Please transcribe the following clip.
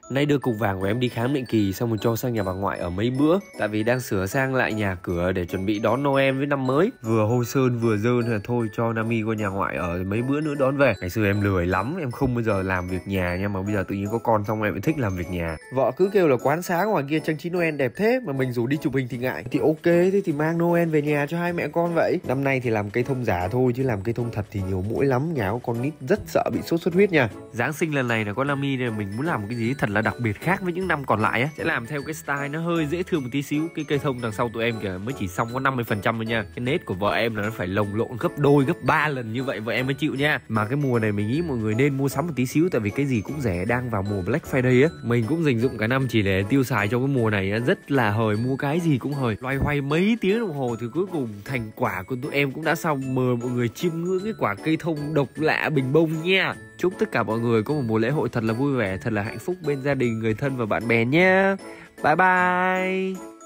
Nay đưa cục vàng của em đi khám định kỳ xong rồi cho sang nhà bà ngoại ở mấy bữa. Tại vì đang sửa sang lại nhà cửa để chuẩn bị đón Noel với năm mới. Vừa hôi sơn vừa dơn là thôi cho Nami qua nhà ngoại ở mấy bữa nữa đón về. Ngày xưa em lười lắm, em không bao giờ làm việc nhà nha. Mà bây giờ tự nhiên có con xong em mới thích làm việc nhà. Vợ cứ kêu là quán xá ngoài kia trang trí Noel đẹp thế mà mình rủ đi chụp hình thì ngại. Thì ok, thế thì mang Noel về nhà cho hai mẹ con vậy. Năm nay thì làm cây thông giả thôi chứ làm cây thông thật thì nhiều muỗi lắm. Nhà có con nít rất sợ bị sốt xuất huyết nha. Giáng sinh lần này là con Nami nên mình muốn làm một cái gì thật là đặc biệt khác với những năm còn lại á. Sẽ làm theo cái style nó hơi dễ thương một tí xíu. Cái cây thông đằng sau tụi em kìa mới chỉ xong có 50% thôi nha. Cái nết của vợ em là nó phải lồng lộn gấp đôi gấp 3 lần như vậy vợ em mới chịu nha. Mà cái mùa này mình nghĩ mọi người nên mua sắm một tí xíu, tại vì cái gì cũng rẻ, đang vào mùa Black Friday á. Mình cũng dành dụm cả năm chỉ để tiêu xài cho cái mùa này á, rất là hời, mua cái gì cũng hời. Loay hoay mấy tiếng đồng hồ thì cuối cùng thành quả của tụi em cũng đã xong. Mời mọi người chiêm ngưỡng cái quả cây thông độc lạ bình bông nha. Chúc tất cả mọi người có một mùa lễ hội thật là vui vẻ, thật là hạnh phúc bên gia đình, người thân và bạn bè nhé. Bye bye.